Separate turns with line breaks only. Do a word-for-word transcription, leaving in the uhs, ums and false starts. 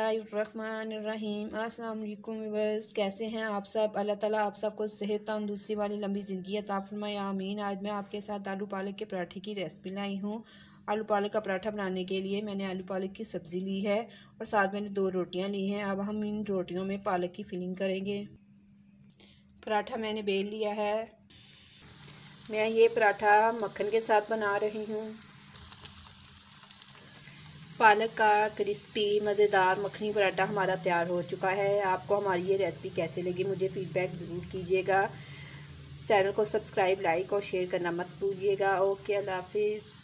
बिस्मिल्लाहिर्रहमानिर्रहीम। अस्सलाम वालेकुम व्यूअर्स, कैसे हैं आप सब। अल्लाह ताला आप सबको सेहत तंदुरुस्ती वाली लंबी ज़िंदगी अता फरमाए, आमीन। आज मैं आपके साथ आलू पालक के पराठे की रेसिपी लाई हूँ। आलू पालक का पराठा बनाने के लिए मैंने आलू पालक की सब्ज़ी ली है और साथ मैंने दो रोटियाँ ली हैं। अब हम इन रोटियों में पालक की फिलिंग करेंगे। पराठा मैंने बेल लिया है। मैं ये पराठा मक्खन के साथ बना रही हूँ। पालक का क्रिस्पी मज़ेदार मक्खनी पराठा हमारा तैयार हो चुका है। आपको हमारी ये रेसिपी कैसे लगी मुझे फ़ीडबैक ज़रूर कीजिएगा। चैनल को सब्सक्राइब, लाइक और शेयर करना मत भूलिएगा। ओके, अल्लाह हाफिज़।